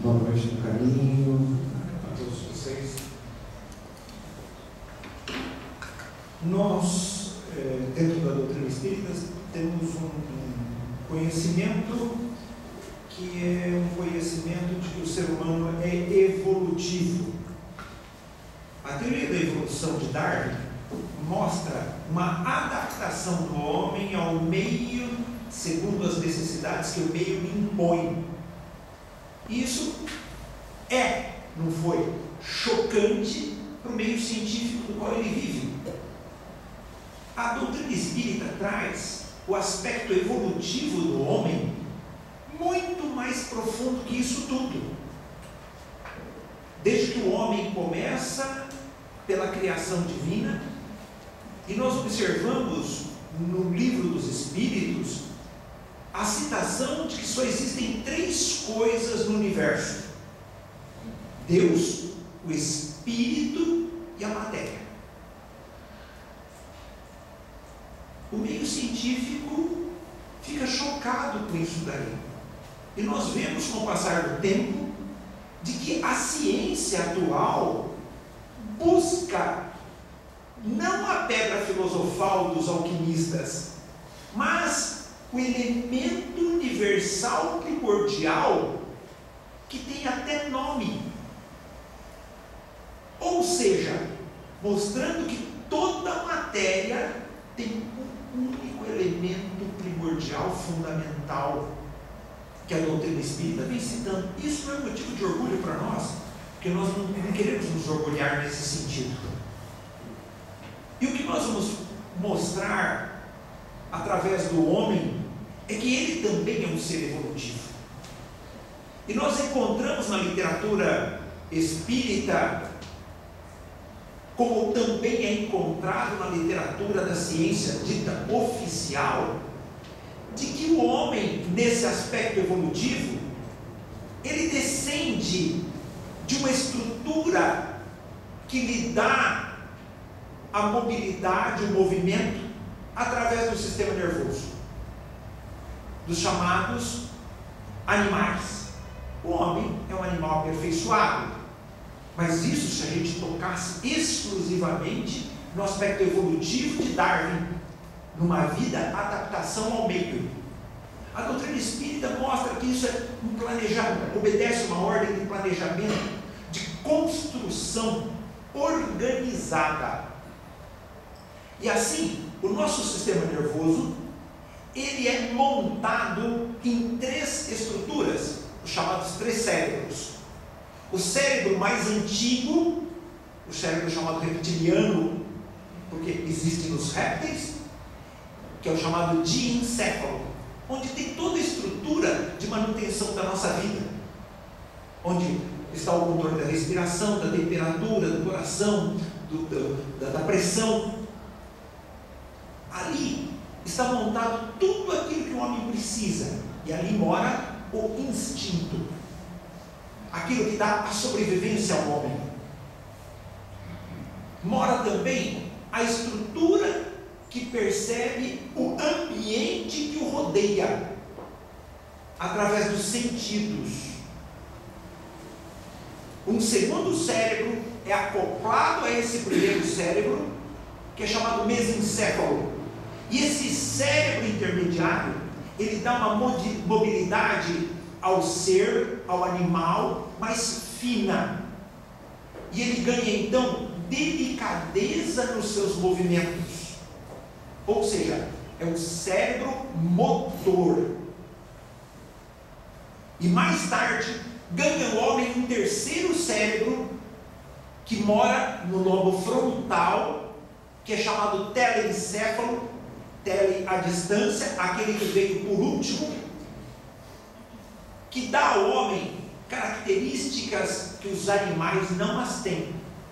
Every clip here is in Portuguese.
Boa noite do caminho a todos vocês. Nós, dentro da doutrina espírita, temos um conhecimento que é um conhecimento de que o ser humano é evolutivo. A teoria da evolução de Darwin mostra uma adaptação do homem ao meio segundo as necessidades que o meio lhe impõe. Isso não foi chocante para o meio científico do qual ele vive. A doutrina espírita traz o aspecto evolutivo do homem muito mais profundo que isso tudo. Desde que o homem começa pela criação divina, e nós observamos no livro dos Espíritos a citação de que só existem 3 coisas no universo: Deus, o Espírito e a matéria. O meio científico fica chocado com isso daí. E nós vemos com o passar do tempo de que a ciência atual busca não a pedra filosofal dos alquimistas, mas o elemento universal primordial que tem até nome. Ou seja, mostrando que toda a matéria tem um único elemento primordial, fundamental, que a doutrina espírita vem citando. Isso não é motivo de orgulho para nós, porque nós não queremos nos orgulhar nesse sentido. E o que nós vamos mostrar através do homem é que ele também é um ser evolutivo. E nós encontramos na literatura espírita, como também é encontrado na literatura da ciência dita oficial, de que o homem, nesse aspecto evolutivo, ele descende de uma estrutura que lhe dá a mobilidade, o movimento, através do sistema nervoso, dos chamados animais. O homem é um animal aperfeiçoado, mas isso se a gente tocasse exclusivamente no aspecto evolutivo de Darwin, numa vida adaptação ao meio. A doutrina espírita mostra que isso é um planejamento, obedece uma ordem de planejamento, de construção organizada. E assim, o nosso sistema nervoso, ele é montado em 3 estruturas, os chamados 3 cérebros. O cérebro mais antigo, o cérebro chamado reptiliano, porque existe nos répteis, que é o chamado diencéfalo, onde tem toda a estrutura de manutenção da nossa vida, onde está o controle da respiração, da temperatura, do coração, da pressão. Ali está montado tudo aquilo que o homem precisa, e ali mora o instinto, aquilo que dá a sobrevivência ao homem. Mora também a estrutura que percebe o ambiente que o rodeia, através dos sentidos. Um segundo cérebro é acoplado a esse primeiro cérebro, que é chamado mesencéfalo. E esse cérebro intermediário, ele dá uma mobilidade ao ser, ao animal, mais fina. E ele ganha então delicadeza nos seus movimentos. Ou seja, é um cérebro motor. E mais tarde, ganha o homem um terceiro cérebro, que mora no lobo frontal, que é chamado telencéfalo, tele à distância, aquele que veio por último, que dá ao homem características que os animais não as têm.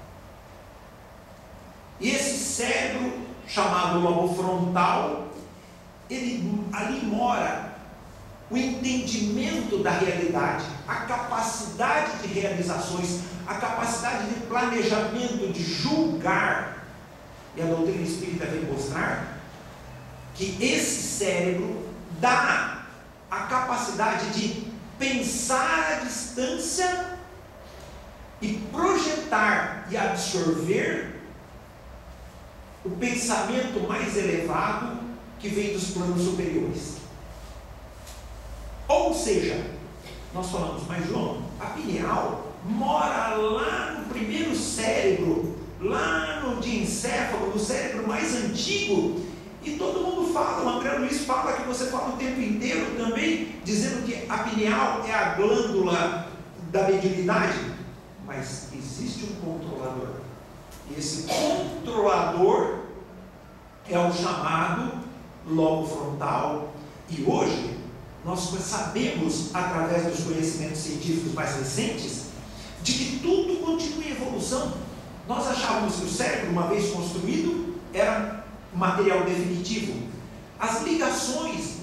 E esse cérebro, chamado lobo frontal, ali mora o entendimento da realidade, a capacidade de realizações, a capacidade de planejamento, de julgar. E a doutrina espírita vem mostrar que esse cérebro dá a capacidade de pensar à distância e projetar e absorver o pensamento mais elevado que vem dos planos superiores. Ou seja, nós falamos, mas João, a pineal mora lá no primeiro cérebro, lá no diencéfalo, no cérebro mais antigo, e todo mundo fala, o André Luiz fala que você fala o tempo inteiro também, dizendo que a pineal é a glândula da mediunidade, mas existe um controlador, e esse controlador é o chamado lobo frontal, e hoje nós sabemos, através dos conhecimentos científicos mais recentes, de que tudo continua em evolução. Nós achávamos que o cérebro, uma vez construído, era material definitivo. As ligações,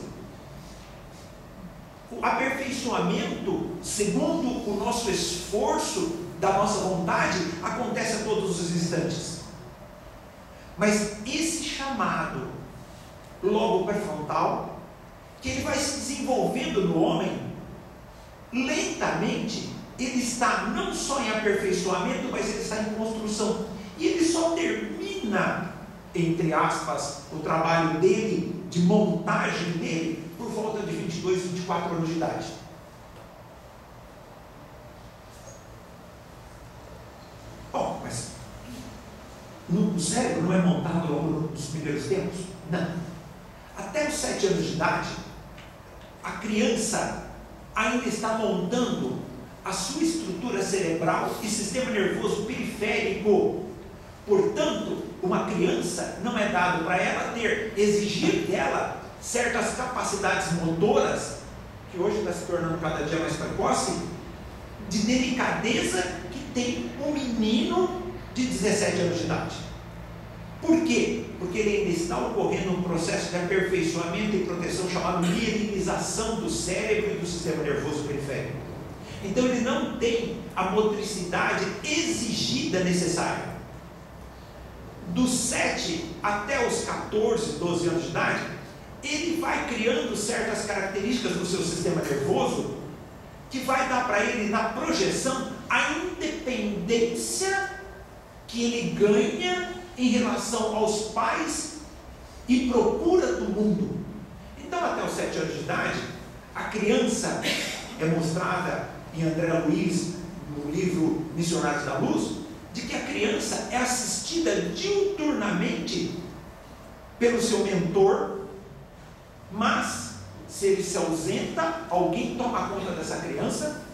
o aperfeiçoamento, segundo o nosso esforço, da nossa vontade, acontece a todos os instantes. Mas esse chamado lobo pré-frontal, que ele vai se desenvolvendo no homem, lentamente, ele está não só em aperfeiçoamento, mas ele está em construção. E ele só termina, entre aspas, o trabalho dele, de montagem dele, por volta de 22, 24 anos de idade. Bom, mas o cérebro não é montado logo nos primeiros tempos? Não. Até os 7 anos de idade, a criança ainda está montando a sua estrutura cerebral e sistema nervoso periférico. Portanto, uma criança não é dado para ela exigir dela certas capacidades motoras, que hoje está se tornando cada dia mais precoce, de delicadeza que tem um menino de 17 anos de idade. Por quê? Porque ele ainda está ocorrendo um processo de aperfeiçoamento e proteção chamado mielinização do cérebro e do sistema nervoso periférico. Então ele não tem a motricidade exigida necessária. Dos 7 até os 14, 12 anos de idade, ele vai criando certas características do seu sistema nervoso que vai dar para ele, na projeção, a independência que ele ganha em relação aos pais e procura do mundo. Então, até os 7 anos de idade, a criança é mostrada em André Luiz, no livro Missionários da Luz, de que a criança é assistida diuturnamente pelo seu mentor, mas se ele se ausenta, alguém toma conta dessa criança,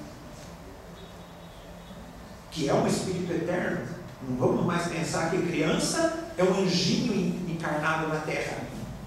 que é um espírito eterno. Não vamos mais pensar que criança é um anjinho encarnado na terra.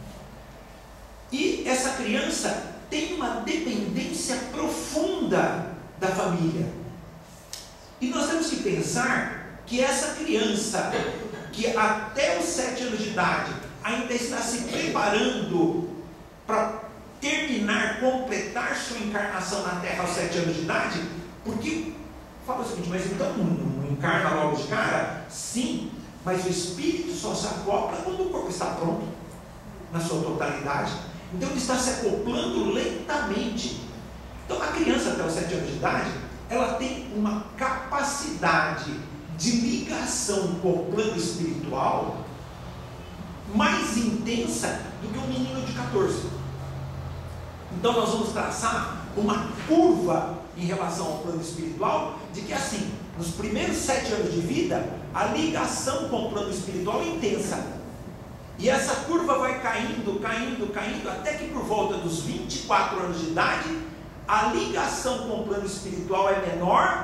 E essa criança tem uma dependência profunda da família. E nós temos que pensar que essa criança, que até os 7 anos de idade ainda está se preparando para terminar, completar sua encarnação na terra aos 7 anos de idade, porque fala o seguinte, mas então não encarna logo de cara? Sim, mas o espírito só se acopla quando o corpo está pronto, na sua totalidade. Então ele está se acoplando lentamente. Então a criança até os 7 anos de idade, ela tem uma capacidade de ligação com o plano espiritual mais intensa do que um menino de 14. Então nós vamos traçar uma curva em relação ao plano espiritual, de que assim, nos primeiros 7 anos de vida, a ligação com o plano espiritual é intensa, e essa curva vai caindo, caindo, caindo, até que por volta dos 24 anos de idade, a ligação com o plano espiritual é menor,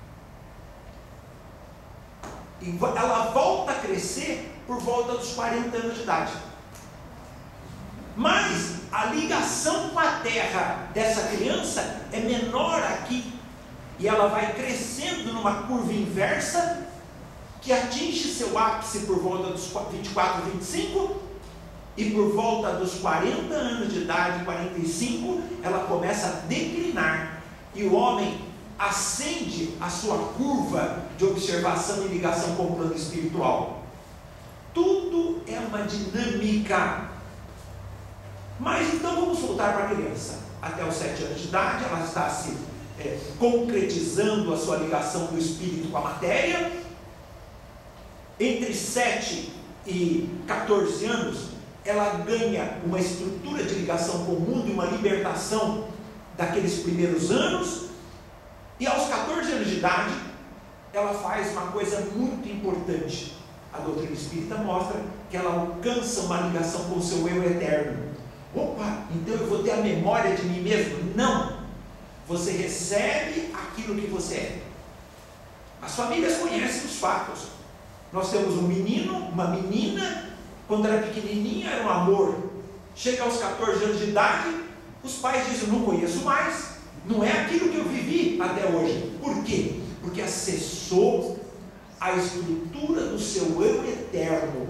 e ela volta a crescer por volta dos 40 anos de idade. Mas a ligação com a terra dessa criança é menor aqui, e ela vai crescendo numa curva inversa, que atinge seu ápice por volta dos 24, 25, e por volta dos 40 anos de idade, 45, ela começa a declinar, e o homem acende a sua curva de observação e ligação com o plano espiritual. Tudo é uma dinâmica. Mas então vamos voltar para a criança. Até os 7 anos de idade, ela está se concretizando a sua ligação do espírito com a matéria. Entre 7 e 14 anos, ela ganha uma estrutura de ligação com o mundo e uma libertação daqueles primeiros anos. E aos 14 anos de idade, ela faz uma coisa muito importante. A doutrina espírita mostra que ela alcança uma ligação com o seu eu eterno. Opa, então eu vou ter a memória de mim mesmo? Não! Você recebe aquilo que você é. As famílias conhecem os fatos. Nós temos um menino, uma menina, quando era pequenininha era um amor. Chega aos 14 anos de idade, os pais dizem, não conheço mais, não é aquilo que eu vivi até hoje. Por quê? Porque acessou a estrutura do seu eu eterno.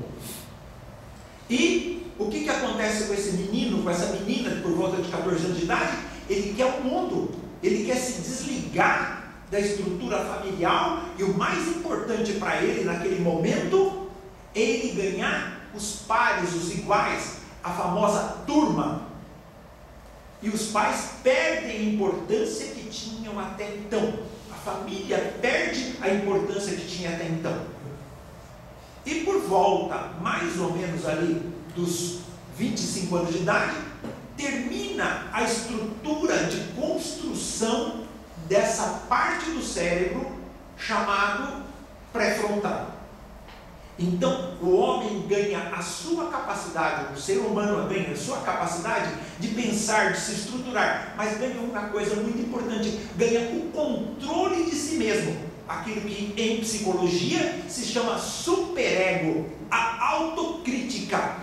E o que acontece com esse menino, com essa menina, por volta de 14 anos de idade? Ele quer o mundo, ele quer se desligar da estrutura familiar, e o mais importante para ele naquele momento é ele ganhar os pares, os iguais, a famosa turma. E os pais perdem a importância que tinham até então. A família perde a importância que tinha até então. E por volta, mais ou menos ali dos 25 anos de idade, termina a estrutura de construção dessa parte do cérebro chamado pré-frontal. Então o homem ganha a sua capacidade, o ser humano ganha a sua capacidade de pensar, de se estruturar, mas ganha uma coisa muito importante, ganha o controle de si mesmo, aquilo que em psicologia se chama superego, a autocrítica.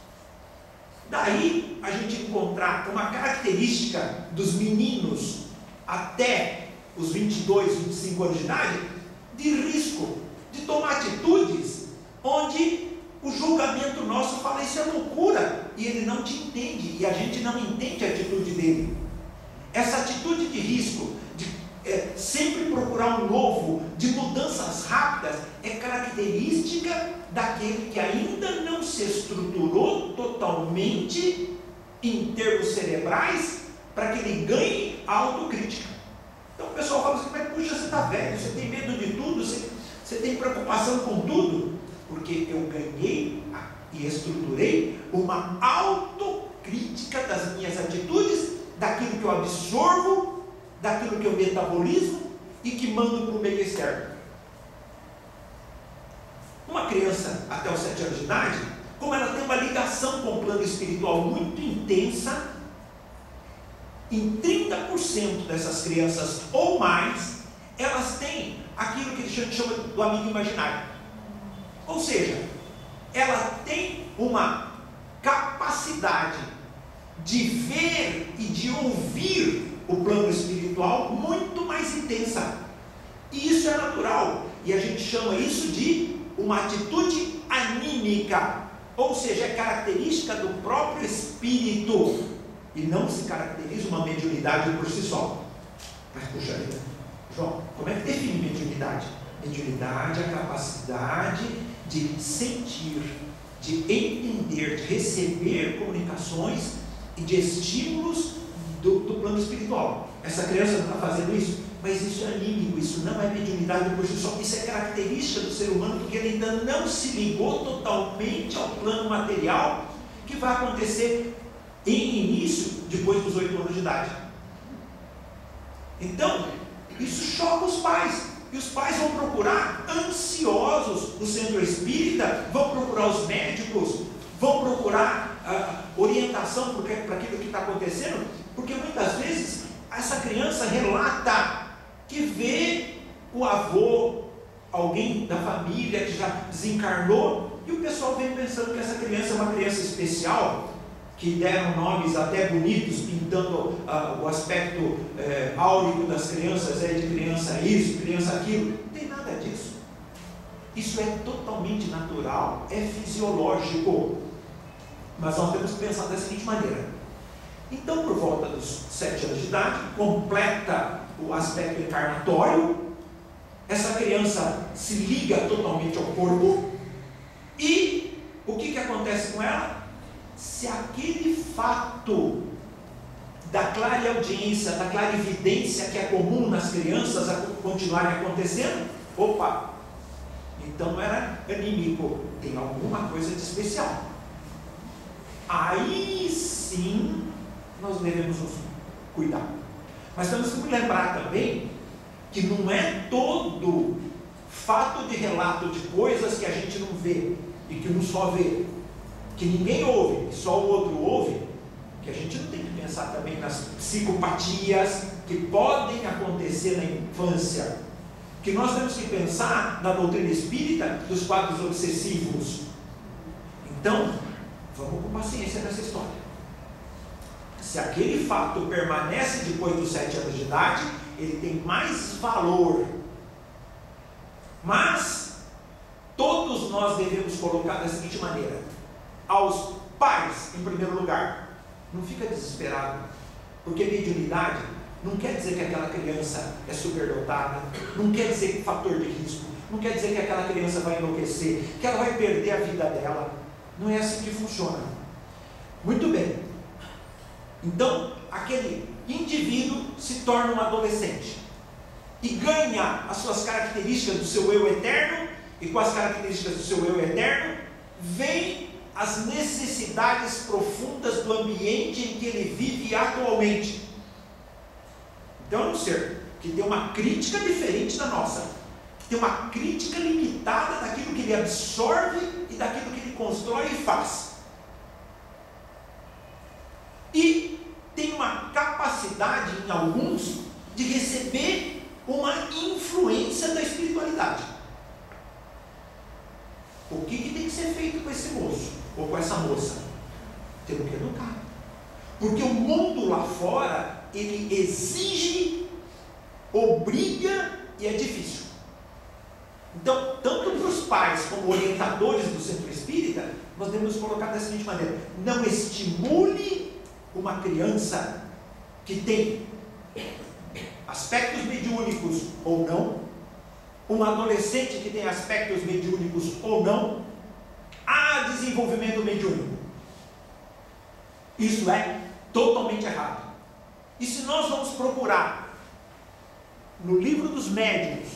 Daí a gente encontrar uma característica dos meninos até os 22, 25 anos de idade, de risco, de tomar atitudes onde o julgamento nosso fala, isso é loucura, e ele não te entende, e a gente não entende a atitude dele. Essa atitude de risco, de sempre procurar um novo, de mudanças rápidas, é característica daquele que ainda não se estruturou totalmente em termos cerebrais, para que ele ganhe a autocrítica. Então o pessoal fala assim, mas puxa, você está velho, você tem medo de tudo, você tem preocupação com tudo, porque eu ganhei e estruturei uma autocrítica das minhas atitudes, daquilo que eu absorvo, daquilo que eu metabolizo e que mando para o meio externo. Uma criança até os 7 anos de idade, como ela tem uma ligação com o plano espiritual muito intensa, em 30% dessas crianças ou mais, elas têm aquilo que a gente chama do amigo imaginário. Ou seja, ela tem uma capacidade de ver e de ouvir o plano espiritual muito mais intensa. E isso é natural. E a gente chama isso de uma atitude anímica. Ou seja, é característica do próprio espírito. E não se caracteriza uma mediunidade por si só. Mas, puxa vida, João, como é que define mediunidade? Mediunidade é a capacidade de sentir, de entender, de receber comunicações e de estímulos do plano espiritual. Essa criança não está fazendo isso, mas isso é anímico, isso não é mediunidade por si só, isso é característica do ser humano, porque ele ainda não se ligou totalmente ao plano material, que vai acontecer em início, depois dos 8 anos de idade. Então, isso choca os pais. E os pais vão procurar, ansiosos, o centro espírita, vão procurar os médicos, vão procurar orientação para aquilo que está acontecendo, porque muitas vezes essa criança relata que vê o avô, alguém da família que já desencarnou, e o pessoal vem pensando que essa criança é uma criança especial, que deram nomes até bonitos, pintando o aspecto áurico das crianças, de criança isso, criança aquilo. Não tem nada disso. Isso é totalmente natural, é fisiológico. Mas nós temos que pensar da seguinte maneira. Então, por volta dos 7 anos de idade, completa o aspecto encarnatório, essa criança se liga totalmente ao corpo, e o que acontece com ela? Se aquele fato da clareaudiência, da clarividência que é comum nas crianças a continuarem acontecendo, opa, então não era anímico, tem alguma coisa de especial. Aí sim nós devemos nos cuidar. Mas temos que lembrar também que não é todo fato de relato de coisas que a gente não vê e que um só vê, que ninguém ouve e só o outro ouve, que a gente não tem que pensar também nas psicopatias que podem acontecer na infância, que nós temos que pensar na doutrina espírita dos quadros obsessivos. Então, vamos com paciência nessa história. Se aquele fato permanece depois dos 7 anos de idade, ele tem mais valor. Mas todos nós devemos colocar da seguinte maneira: aos pais, em primeiro lugar, não fica desesperado, porque mediunidade não quer dizer que aquela criança é superdotada, não quer dizer que fator de risco, não quer dizer que aquela criança vai enlouquecer, que ela vai perder a vida dela. Não é assim que funciona. Muito bem. Então, aquele indivíduo se torna um adolescente e ganha as suas características do seu eu eterno, e com as características do seu eu eterno, vem as necessidades profundas do ambiente em que ele vive atualmente. Então é um ser que tem uma crítica diferente da nossa, que tem uma crítica limitada daquilo que ele absorve e daquilo que ele constrói e faz. E tem uma capacidade em alguns de receber uma influência da espiritualidade. O que tem que ser feito com esse moço ou com essa moça? Temos que educar, porque o mundo lá fora ele exige, obriga e é difícil. Então, tanto para os pais como orientadores do centro espírita, nós devemos colocar da seguinte maneira: não estimule uma criança que tem aspectos mediúnicos ou não, um adolescente que tem aspectos mediúnicos ou não, a desenvolvimento mediúnico. Isso é totalmente errado. E se nós vamos procurar no livro dos médiuns,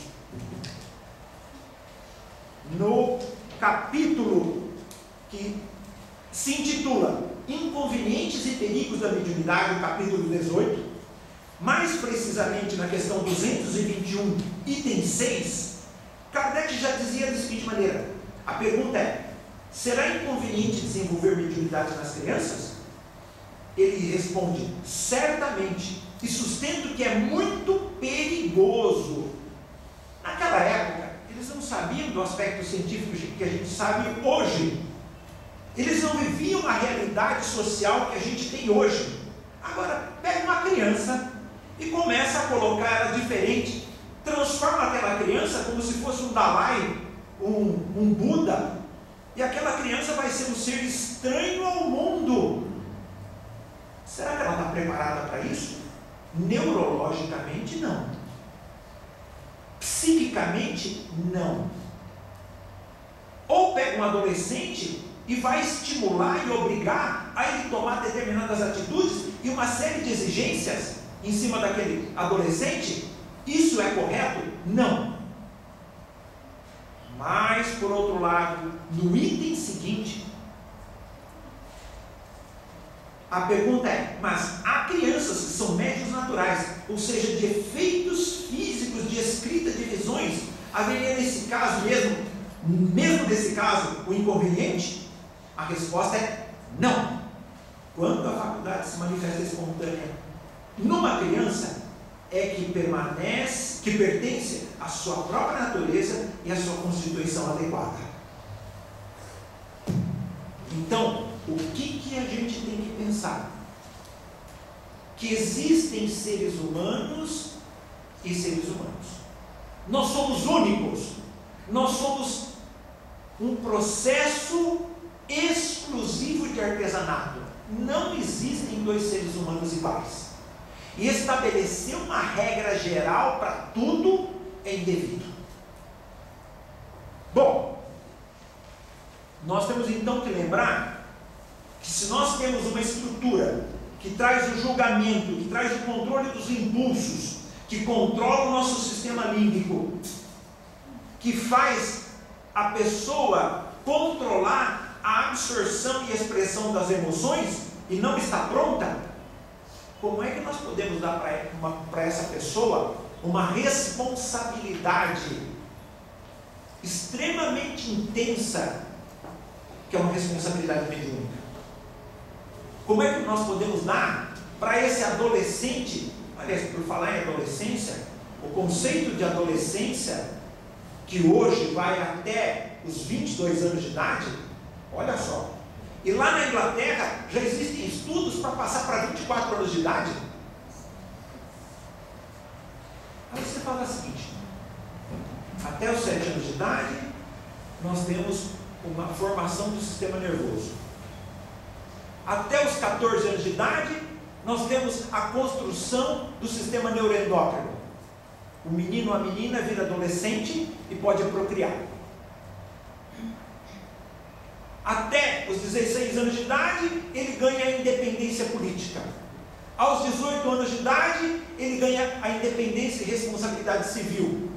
no capítulo que se intitula Inconvenientes e Perigos da Mediunidade, no capítulo 18, mais precisamente na questão 221, item 6, Kardec já dizia da seguinte maneira: a pergunta é: será inconveniente desenvolver mediunidade nas crianças? Ele responde: certamente, e sustento que é muito perigoso. Naquela época, eles não sabiam do aspecto científico que a gente sabe hoje. Eles não viviam a realidade social que a gente tem hoje. Agora, pega uma criança e começa a colocar ela diferente, transforma aquela criança como se fosse um Dalai, um Buda, e aquela criança vai ser um ser estranho ao mundo. Será que ela está preparada para isso? Neurologicamente, não. Psiquicamente, não. Ou pega um adolescente e vai estimular e obrigar a ele tomar determinadas atitudes e uma série de exigências em cima daquele adolescente. Isso é correto? Não. Mas, por outro lado, no item seguinte, a pergunta é: mas há crianças que são médiuns naturais, ou seja, de efeitos físicos de escrita de visões, haveria nesse caso mesmo nesse caso, o inconveniente? A resposta é não. Quando a faculdade se manifesta espontânea numa criança, é que pertence à sua própria natureza e à sua constituição adequada. Então, o que a gente tem que pensar? Que existem seres humanos e seres humanos. Nós somos únicos. Nós somos um processo exclusivo de artesanato. Não existem dois seres humanos iguais. E estabelecer uma regra geral para tudo é indevido. Bom, nós temos então que lembrar que que se nós temos uma estrutura que traz o julgamento, que traz o controle dos impulsos, que controla o nosso sistema límbico, que faz a pessoa controlar a absorção e expressão das emoções e não está pronta, como é que nós podemos dar para essa pessoa uma responsabilidade extremamente intensa, que é uma responsabilidade mediúnica? Como é que nós podemos dar para esse adolescente, aliás, por falar em adolescência, o conceito de adolescência, que hoje vai até os 22 anos de idade, olha só, e lá na Inglaterra já existem estudos para passar para 24 anos de idade. Aí você fala o seguinte: até os 7 anos de idade nós temos uma formação do sistema nervoso. Até os 14 anos de idade nós temos a construção do sistema neuroendócrino. O menino ou a menina vira adolescente e pode procriar. Até os 16 anos de idade ele ganha a independência política. Aos 18 anos de idade ele ganha a independência e responsabilidade civil.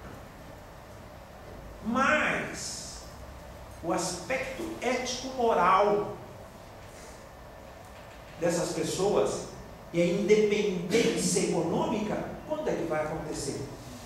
Mas o aspecto ético-moral dessas pessoas e a independência econômica, quando é que vai acontecer?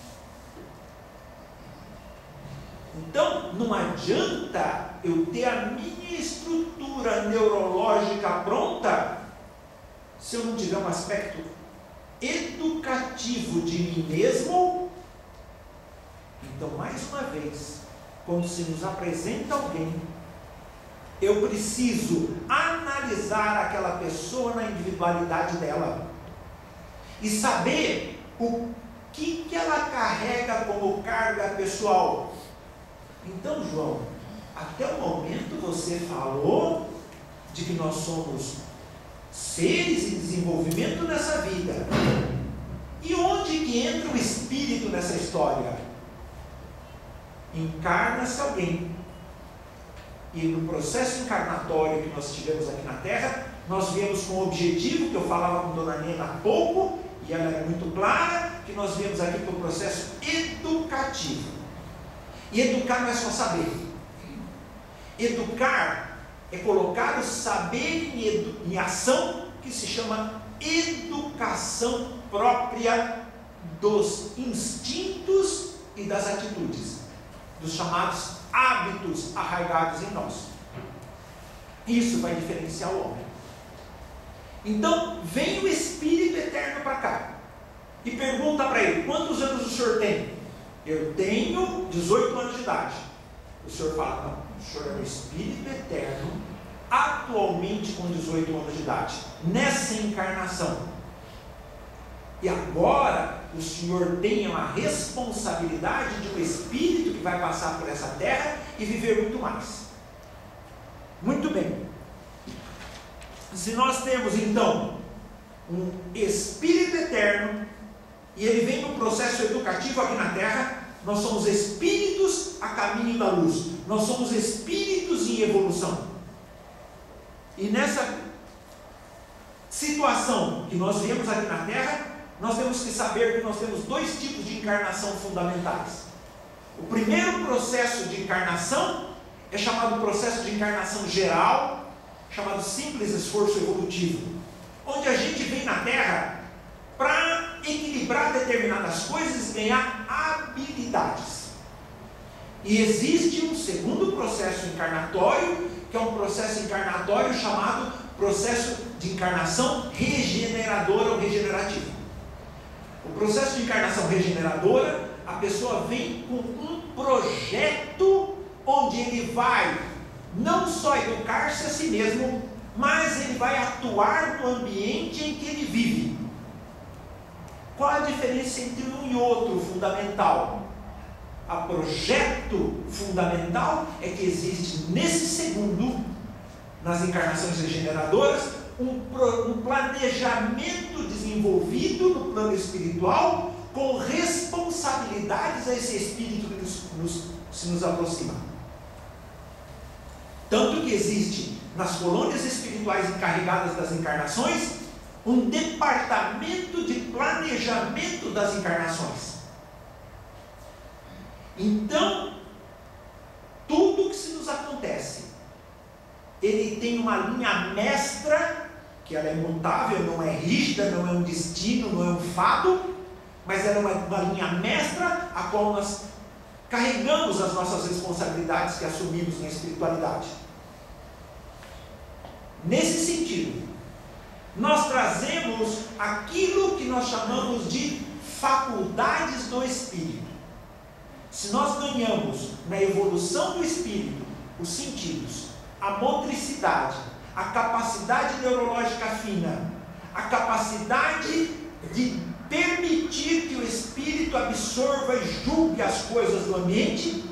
Então, não adianta eu ter a minha estrutura neurológica pronta se eu não tiver um aspecto educativo de mim mesmo. Então, mais uma vez, quando se nos apresenta alguém, eu preciso analisar aquela pessoa na individualidade dela e saber o que ela carrega como carga pessoal. Então, João, até o momento você falou de que nós somos seres em desenvolvimento nessa vida. E onde que entra o espírito nessa história? Encarna-se alguém. E no processo encarnatório que nós tivemos aqui na Terra, nós viemos com o objetivo, que eu falava com Dona Nena há pouco, e ela era muito clara, que nós viemos aqui para o processo educativo. E educar não é só saber. Educar é colocar o saber em ação, que se chama educação própria dos instintos e das atitudes, dos chamados hábitos arraigados em nós. Isso vai diferenciar o homem. Então, vem o Espírito Eterno para cá e pergunta para ele: quantos anos o senhor tem? Eu tenho 18 anos de idade. O senhor fala: não, o senhor é um Espírito Eterno, atualmente com 18 anos de idade, nessa encarnação. E agora o senhor tem uma responsabilidade de um espírito que vai passar por essa terra e viver muito mais. Muito bem. Se nós temos então um Espírito Eterno e ele vem no processo educativo aqui na terra, nós somos espíritos a caminho da luz. Nós somos espíritos em evolução. E nessa situação que nós viemos aqui na terra, nós temos que saber que nós temos dois tipos de encarnação fundamentais. O primeiro processo de encarnação é chamado processo de encarnação geral, chamado simples esforço evolutivo, onde a gente vem na Terra para equilibrar determinadas coisas e ganhar habilidades. E existe um segundo processo encarnatório, que é um processo encarnatório chamado processo de encarnação regeneradora ou regenerativa. O processo de encarnação regeneradora, a pessoa vem com um projeto onde ele vai não só educar-se a si mesmo, mas ele vai atuar no ambiente em que ele vive. Qual a diferença entre um e outro fundamental? O projeto fundamental é que existe nesse segundo, nas encarnações regeneradoras, um planejamento desenvolvido no plano espiritual com responsabilidades a esse espírito que se nos aproxima. Tanto que existe nas colônias espirituais encarregadas das encarnações, um departamento de planejamento das encarnações. Então, tudo que se nos acontece, ele tem uma linha mestra, que ela é imutável, não é rígida, não é um destino, não é um fado, mas ela é uma linha mestra, a qual nós carregamos as nossas responsabilidades que assumimos na espiritualidade. Nesse sentido, nós trazemos aquilo que nós chamamos de faculdades do espírito. Se nós ganhamos na evolução do espírito os sentidos, a motricidade, a capacidade neurológica fina, a capacidade de permitir que o espírito absorva e julgue as coisas do ambiente,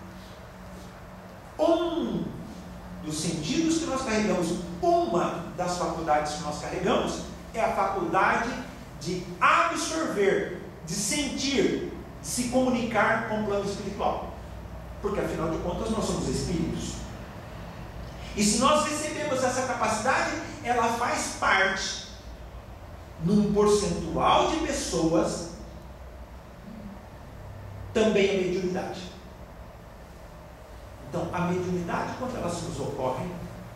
um dos sentidos que nós carregamos, uma das faculdades que nós carregamos, é a faculdade de absorver, de sentir, de se comunicar com o plano espiritual, porque afinal de contas nós somos espíritos. E se nós recebemos essa capacidade, ela faz parte, num percentual de pessoas, também a mediunidade. Então, a mediunidade, quando ela se nos ocorre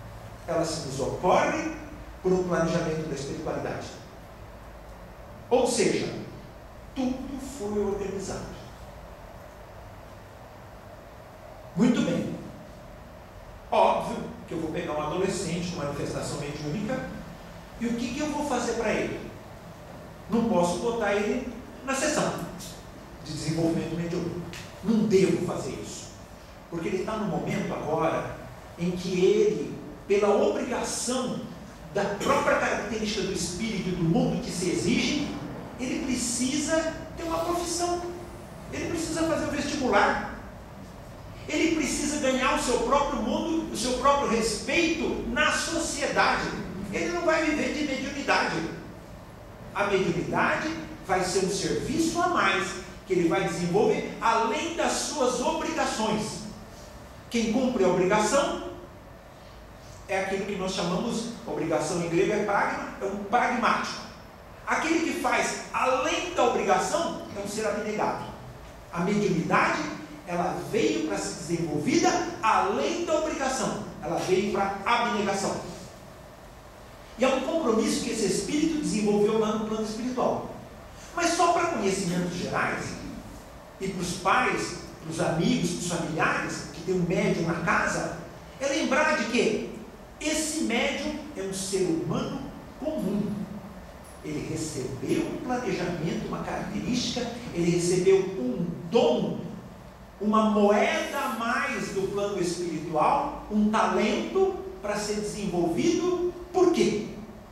por um planejamento da espiritualidade. Ou seja, tudo foi organizado. Muito bem. Óbvio que eu vou pegar um adolescente com manifestação mediúnica, e o que eu vou fazer para ele? Não posso botar ele na sessão de desenvolvimento mediúnico. Não devo fazer isso. Porque ele está no momento agora em que ele, pela obrigação da própria característica do espírito e do mundo que se exige, ele precisa ter uma profissão. Ele precisa fazer o vestibular. Ele precisa ganhar o seu próprio mundo, o seu próprio respeito na sociedade. Ele não vai viver de mediunidade. A mediunidade vai ser um serviço a mais que ele vai desenvolver além das suas obrigações. Quem cumpre a obrigação é aquilo que nós chamamos, obrigação em grego é um pragmático. Aquele que faz além da obrigação é um ser abnegado. A mediunidade, ela veio para ser desenvolvida além da obrigação, ela veio para a abnegação. E é um compromisso que esse espírito desenvolveu lá no plano espiritual. Mas só para conhecimentos gerais, e para os pais, para os amigos, para os familiares, que tem um médium na casa, é lembrar de que esse médium é um ser humano comum. Ele recebeu um planejamento, uma característica, ele recebeu um dom, uma moeda a mais do plano espiritual, um talento para ser desenvolvido. Por quê?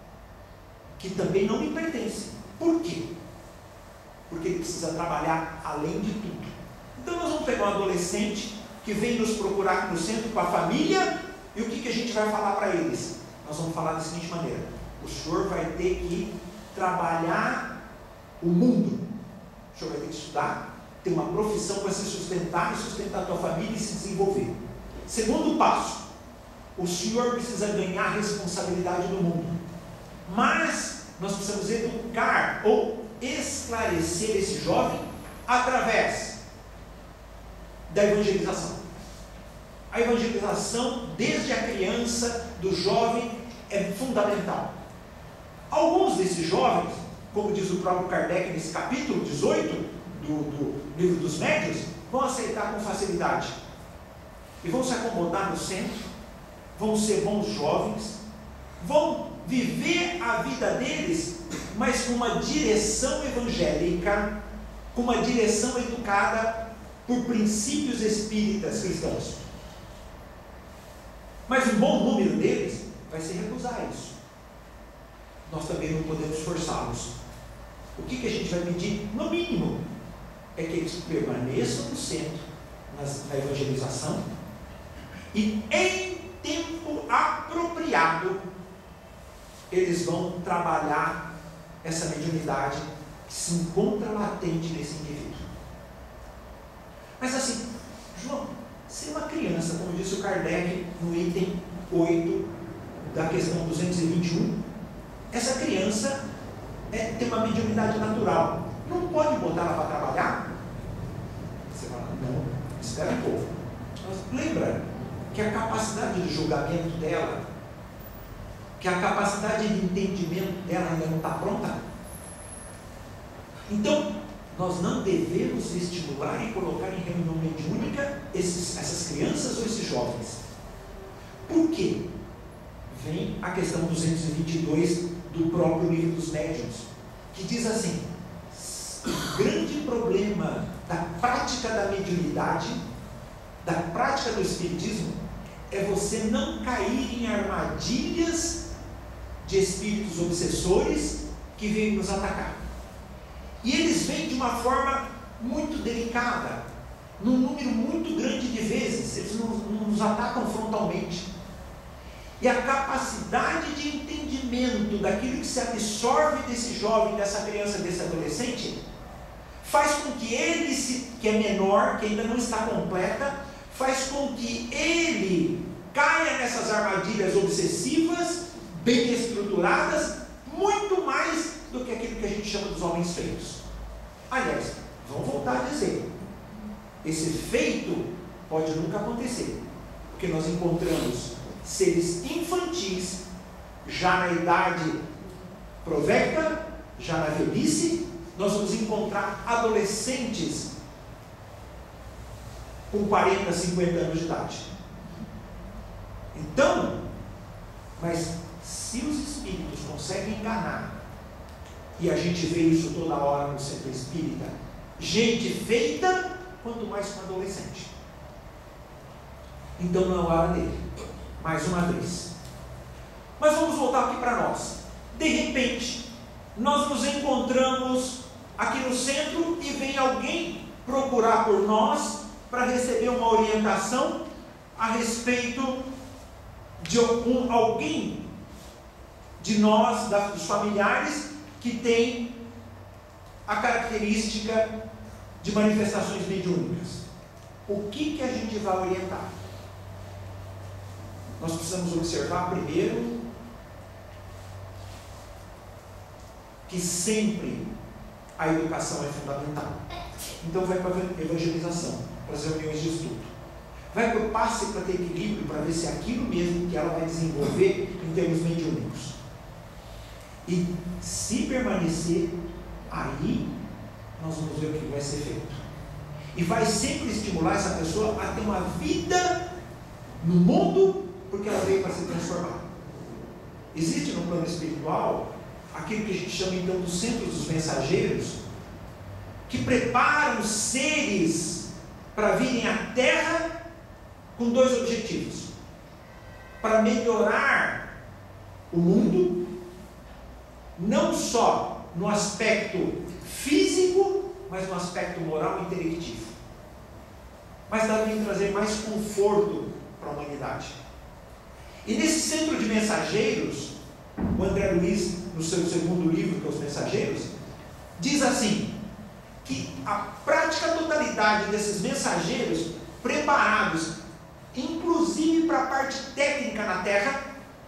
Que também não me pertence. Por quê? Porque ele precisa trabalhar além de tudo. Então nós vamos pegar um adolescente que vem nos procurar aqui no centro com a família, e o que a gente vai falar para eles? Nós vamos falar da seguinte maneira: o senhor vai ter que trabalhar o mundo, o senhor vai ter que estudar, ter uma profissão para se sustentar e sustentar a tua família e se desenvolver. Segundo passo, o senhor precisa ganhar responsabilidade no mundo, mas nós precisamos educar ou esclarecer esse jovem através da evangelização. A evangelização desde a criança, do jovem, é fundamental. Alguns desses jovens, como diz o próprio Kardec nesse capítulo 18 do Livro dos Médiuns, vão aceitar com facilidade e vão se acomodar no centro, vão ser bons jovens, vão viver a vida deles, mas com uma direção evangélica, com uma direção educada por princípios espíritas cristãos. Mas um bom número deles vai se recusar a isso. Nós também não podemos forçá-los. O que a gente vai pedir? No mínimo, é que eles permaneçam no centro, na evangelização, e em tempo apropriado, eles vão trabalhar essa mediunidade que se encontra latente nesse indivíduo. Mas assim, João, se uma criança, como disse o Kardec no item 8 da questão 221, essa criança tem uma mediunidade natural. Não pode botar ela para trabalhar? Você fala, não, espera um pouco. Mas lembra que a capacidade de julgamento dela, que a capacidade de entendimento dela ainda não está pronta? Então, nós não devemos estimular e colocar em reunião mediúnica essas crianças ou esses jovens. Por quê? Vem a questão 222 do próprio livro dos médiuns, que diz assim: o grande problema da prática da mediunidade, da prática do espiritismo, é você não cair em armadilhas de espíritos obsessores que vêm nos atacar. E eles vêm de uma forma muito delicada, num número muito grande de vezes. Eles não nos atacam frontalmente. E a capacidade de entendimento daquilo que se absorve desse jovem, dessa criança, desse adolescente, faz com que ele, que é menor, que ainda não está completa, faz com que ele caia nessas armadilhas obsessivas, bem estruturadas, muito mais do que aquilo que a gente chama dos homens feitos. Aliás, vamos voltar a dizer, esse feito pode nunca acontecer, porque nós encontramos seres infantis, já na idade provecta, já na velhice. Nós vamos encontrar adolescentes com 40, 50 anos de idade. Então, mas se os espíritos conseguem enganar, e a gente vê isso toda hora no centro espírita, gente feita, quanto mais com adolescente. Então não é hora dele, mais uma vez. Mas vamos voltar aqui para nós. De repente, nós nos encontramos aqui no centro e vem alguém procurar por nós para receber uma orientação a respeito de alguém de nós, dos familiares, que tem a característica de manifestações mediúnicas. O que a gente vai orientar? Nós precisamos observar primeiro que sempre a educação é fundamental. Então vai para a evangelização, para as reuniões de estudo. Vai para o passe para ter equilíbrio, para ver se é aquilo mesmo que ela vai desenvolver em termos mediúnicos. E se permanecer, aí nós vamos ver o que vai ser feito. E vai sempre estimular essa pessoa a ter uma vida no mundo, porque ela veio para se transformar. Existe no plano espiritual aquilo que a gente chama então dos centros dos mensageiros, que preparam seres para virem à Terra com dois objetivos: para melhorar o mundo, não só no aspecto físico, mas no aspecto moral e intelectivo, mas também trazer mais conforto para a humanidade. E nesse centro de mensageiros, o André Luiz, no seu segundo livro, que é Os Mensageiros, diz assim, que a prática totalidade desses mensageiros preparados, inclusive para a parte técnica na Terra,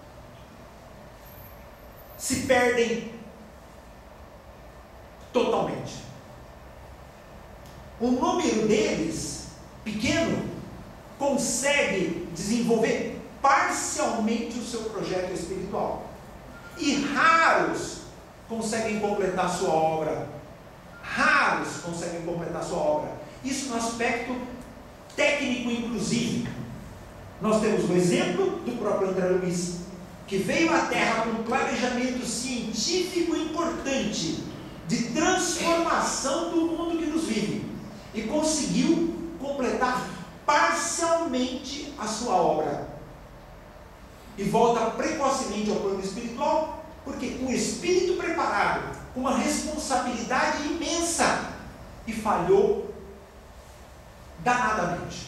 se perdem totalmente. O número deles, pequeno, consegue desenvolver parcialmente o seu projeto espiritual. E raros conseguem completar sua obra. Raros conseguem completar sua obra. Isso no aspecto técnico, inclusive. Nós temos o exemplo do próprio André Luiz, que veio à Terra com um planejamento científico importante de transformação do mundo que nos vive e conseguiu completar parcialmente a sua obra. E volta precocemente ao plano espiritual, porque um espírito preparado, com uma responsabilidade imensa, e falhou danadamente.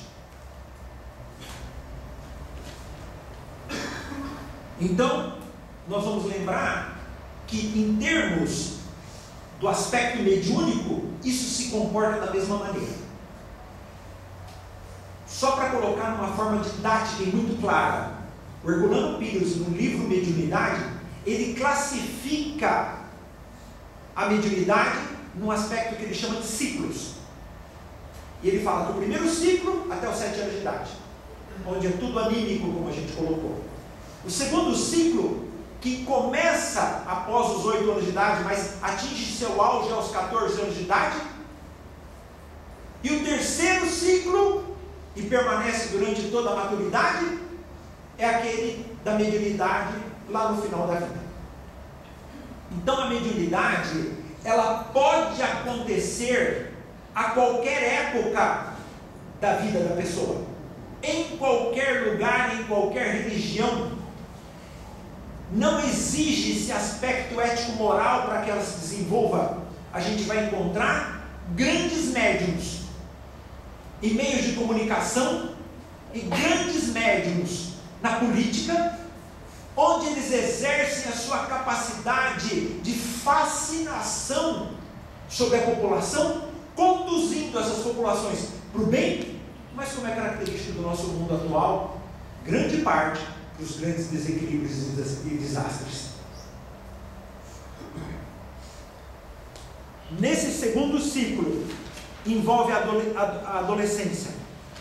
Então, nós vamos lembrar que, em termos do aspecto mediúnico, isso se comporta da mesma maneira. Só para colocar numa forma didática e muito clara, O Herculano Pires, no livro Mediunidade, ele classifica a mediunidade num aspecto que ele chama de ciclos. E ele fala do primeiro ciclo até os 7 anos de idade, onde é tudo anímico, como a gente colocou. O segundo ciclo, que começa após os 8 anos de idade, mas atinge seu auge aos 14 anos de idade. E o terceiro ciclo, e permanece durante toda a maturidade, é aquele da mediunidade lá no final da vida. Então a mediunidade, ela pode acontecer a qualquer época da vida da pessoa, em qualquer lugar, em qualquer religião. Não exige esse aspecto ético-moral para que ela se desenvolva. A gente vai encontrar grandes médiuns em meios de comunicação e grandes médiuns na política, onde eles exercem a sua capacidade de fascinação sobre a população, conduzindo essas populações para o bem, mas como é característica do nosso mundo atual, grande parte dos grandes desequilíbrios e desastres. Nesse segundo ciclo, envolve a adolescência.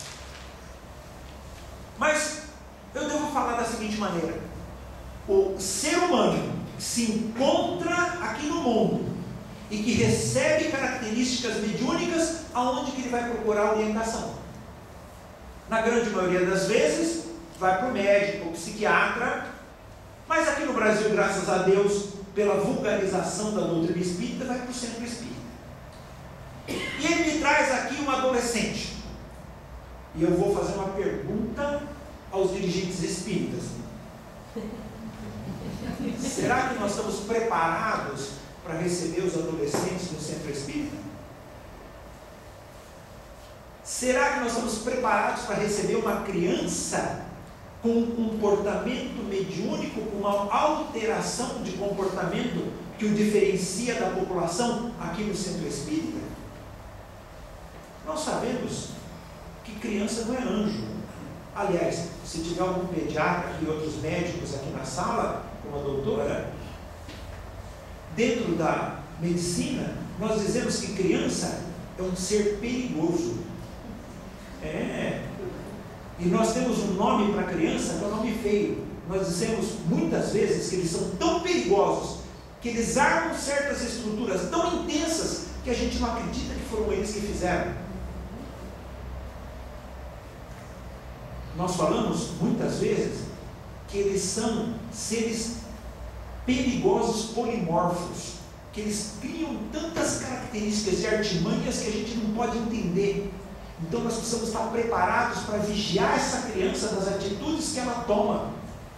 Mas eu devo falar da seguinte maneira: o ser humano que se encontra aqui no mundo e que recebe características mediúnicas, aonde que ele vai procurar orientação? Na grande maioria das vezes, vai para o médico, o psiquiatra, mas aqui no Brasil, graças a Deus, pela vulgarização da doutrina espírita, vai para o centro espírita. E ele me traz aqui um adolescente, e eu vou fazer uma pergunta aos dirigentes espíritas: será que nós estamos preparados para receber os adolescentes no centro espírita? Será que nós estamos preparados para receber uma criança com um comportamento mediúnico, com uma alteração de comportamento que o diferencia da população aqui no centro espírita? Nós sabemos que criança não é anjo. Aliás, se tiver algum pediatra e outros médicos aqui na sala, como a doutora, dentro da medicina, nós dizemos que criança é um ser perigoso. E nós temos um nome para criança que é um nome feio. Nós dizemos muitas vezes que eles são tão perigosos, que eles armam certas estruturas tão intensas, que a gente não acredita que foram eles que fizeram. Nós falamos muitas vezes que eles são seres perigosos polimorfos, que eles criam tantas características e artimanhas que a gente não pode entender. Então nós precisamos estar preparados para vigiar essa criança das atitudes que ela toma.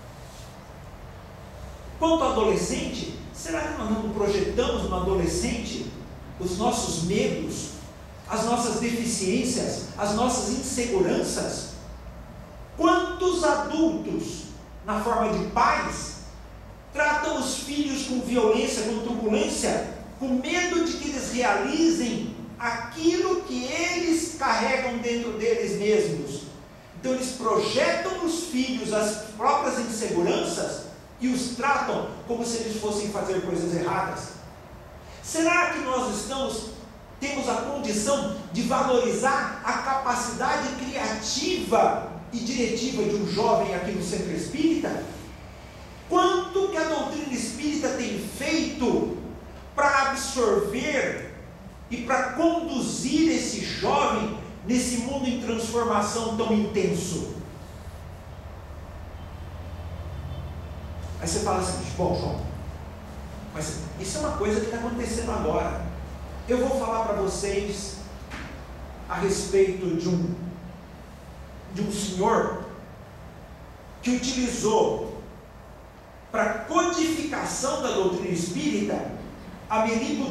Quanto ao adolescente, será que nós não projetamos no adolescente os nossos medos, as nossas deficiências, as nossas inseguranças? Quantos adultos, na forma de pais, tratam os filhos com violência, com turbulência, com medo de que eles realizem aquilo que eles carregam dentro deles mesmos? Então eles projetam nos filhos as próprias inseguranças e os tratam como se eles fossem fazer coisas erradas. Será que nós temos a condição de valorizar a capacidade criativa e diretiva de um jovem aqui no centro espírita? Quanto que a doutrina espírita tem feito para absorver e para conduzir esse jovem nesse mundo em transformação tão intenso? Aí você fala assim: bom, João, mas isso é uma coisa que está acontecendo agora. Eu vou falar para vocês a respeito de um senhor que utilizou para codificação da doutrina espírita Amélie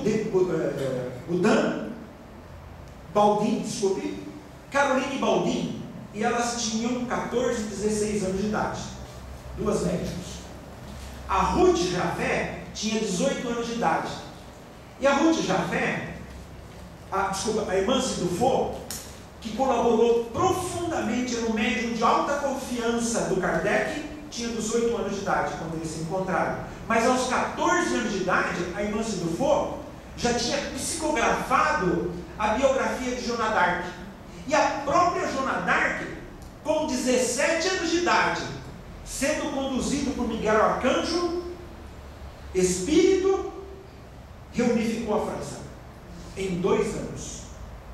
Caroline Baldin, e elas tinham 14 e 16 anos de idade, duas médicas. A Ruth Jafé tinha 18 anos de idade, e a Ruth Jafé, a Emance Dufaux, que colaborou profundamente no médium de alta confiança do Kardec, tinha 18 anos de idade quando eles se encontraram. Mas aos 14 anos de idade, a irmã Cidufo já tinha psicografado a biografia de Joana d'Arc. E a própria Joana d'Arc, com 17 anos de idade, sendo conduzido por Miguel Arcanjo, Espírito, reunificou a França em 2 anos.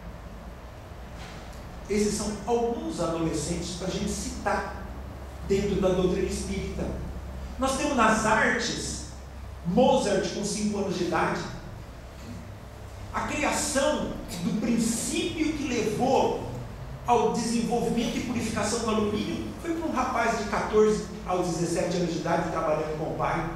Esses são alguns adolescentes para a gente citar dentro da doutrina espírita. Nós temos nas artes Mozart com 5 anos de idade. A criação do princípio que levou ao desenvolvimento e purificação do alumínio foi para um rapaz de 14 aos 17 anos de idade trabalhando com o pai.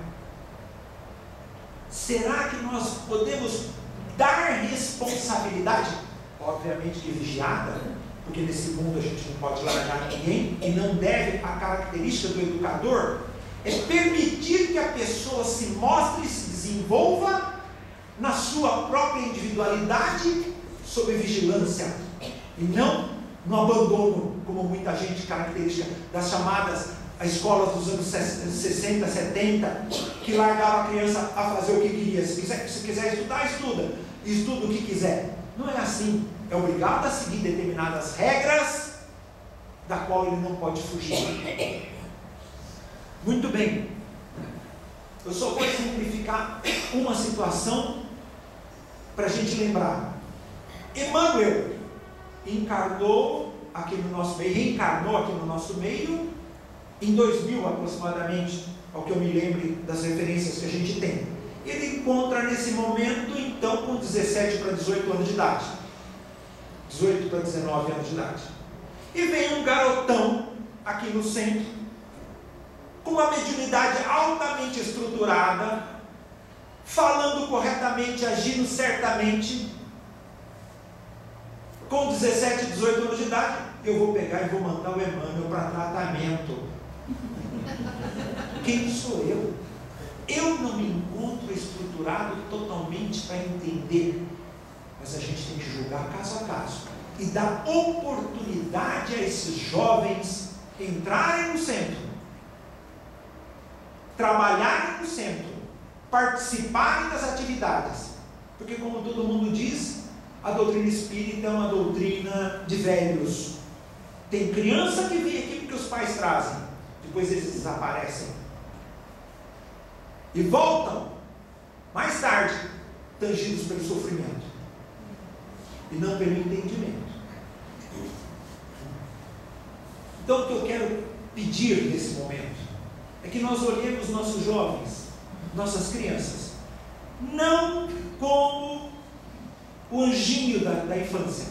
Será que nós podemos dar responsabilidade? Obviamente que vigiada, porque nesse mundo a gente não pode largar ninguém, e não deve. A característica do educador é permitir que a pessoa se mostre e se desenvolva na sua própria individualidade, sob vigilância, e não no abandono, como muita gente, característica das chamadas escolas dos anos 60, 70, que largava a criança a fazer o que queria. Se quiser estudar, estuda o que quiser. Não é assim. É obrigado a seguir determinadas regras, da qual ele não pode fugir. Muito bem. Eu só vou exemplificar uma situação para a gente lembrar. Emmanuel reencarnou aqui no nosso meio em 2000 aproximadamente, ao que eu me lembro das referências que a gente tem. Ele encontra nesse momento, então, com 17 para 18 anos de idade. 18 para 19 anos de idade. E vem um garotão aqui no centro, com uma mediunidade altamente estruturada, falando corretamente, agindo certamente. Com 17, 18 anos de idade, eu vou pegar e vou mandar o Emmanuel para tratamento. Quem sou eu? Eu não me encontro estruturado totalmente para entender, mas a gente tem que julgar caso a caso e dar oportunidade a esses jovens entrarem no centro, trabalharem no centro, participarem das atividades, porque, como todo mundo diz, a doutrina espírita é uma doutrina de velhos. Tem criança que vem aqui porque os pais trazem, depois eles desaparecem e voltam mais tarde, tangidos pelo sofrimento e não pelo entendimento. Então, o que eu quero pedir nesse momento é que nós olhemos nossos jovens, nossas crianças, não como o anjinho da infância,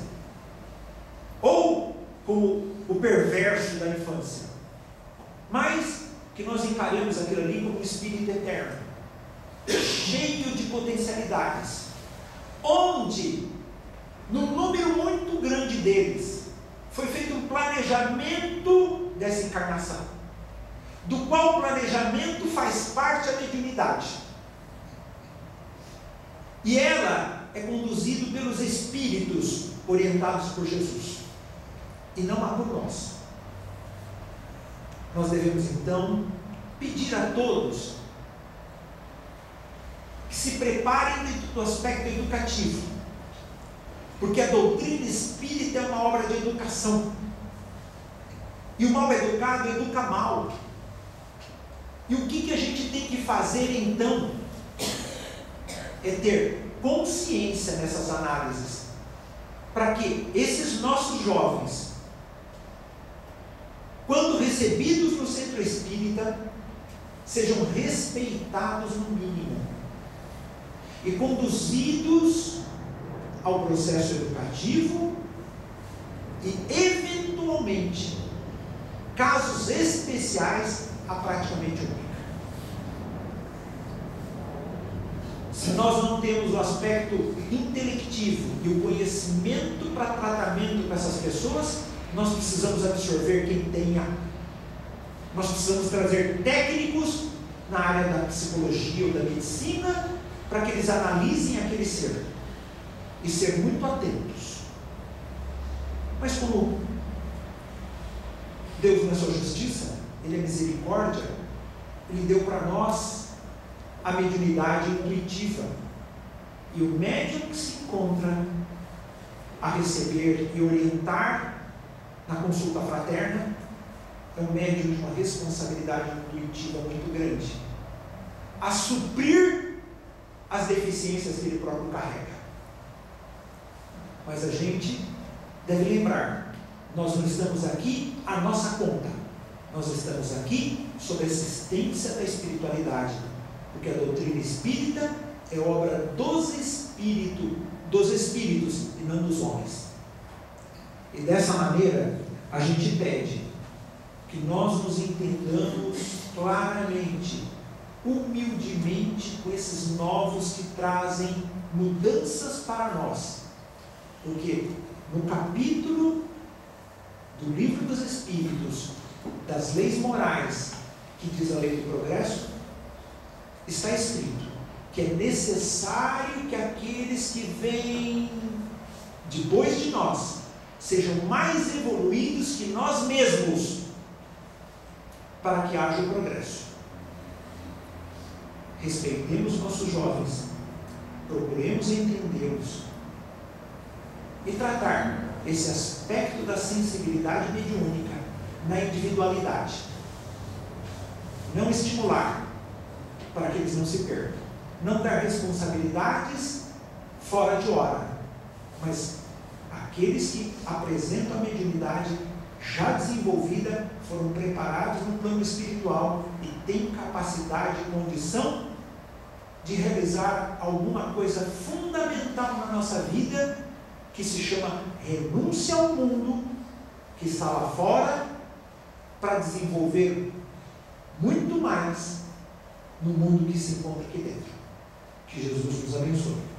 ou como o perverso da infância, mas que nós encaremos aquilo ali como um espírito eterno, cheio de potencialidades, onde, no número muito grande deles, foi feito um planejamento dessa encarnação, do qual o planejamento faz parte a mediunidade, e ela é conduzida pelos espíritos orientados por Jesus, e não há por nós. Nós devemos então pedir a todos que se preparem dentro do aspecto educativo, porque a doutrina espírita é uma obra de educação, e o mal educado educa mal. E o que a gente tem que fazer então é ter consciência nessas análises, para que esses nossos jovens, quando recebidos no centro espírita, sejam respeitados no mínimo e conduzidos ao processo educativo e, eventualmente, casos especiais, a praticamente única. Se nós não temos o aspecto intelectivo e o conhecimento para tratamento com essas pessoas, nós precisamos absorver quem tenha. Nós precisamos trazer técnicos na área da psicologia ou da medicina para que eles analisem aquele ser e ser muito atentos. Mas como Deus, na sua justiça, Ele é misericórdia, Ele deu para nós a mediunidade intuitiva. E o médium que se encontra a receber e orientar na consulta fraterna é um médium de uma responsabilidade intuitiva muito grande, a suprir as deficiências que ele próprio carrega. Mas a gente deve lembrar, nós não estamos aqui à nossa conta, nós estamos aqui sob a assistência da espiritualidade, porque a doutrina espírita é obra dos espíritos e não dos homens. E dessa maneira a gente pede que nós nos entendamos claramente, humildemente, com esses novos que trazem mudanças para nós. Porque no capítulo do Livro dos Espíritos, das leis morais, que diz a lei do progresso, está escrito que é necessário que aqueles que vêm depois de nós sejam mais evoluídos que nós mesmos, para que haja o progresso. Respeitemos nossos jovens, procuremos entendê-los e tratar esse aspecto da sensibilidade mediúnica na individualidade. Não estimular para que eles não se percam. Não dar responsabilidades fora de hora, mas aqueles que apresentam a mediunidade já desenvolvida, foram preparados no plano espiritual e têm capacidade e condição de realizar alguma coisa fundamental na nossa vida, que se chama renúncia ao mundo que está lá fora, para desenvolver muito mais no mundo que se encontra aqui dentro. Que Jesus nos abençoe.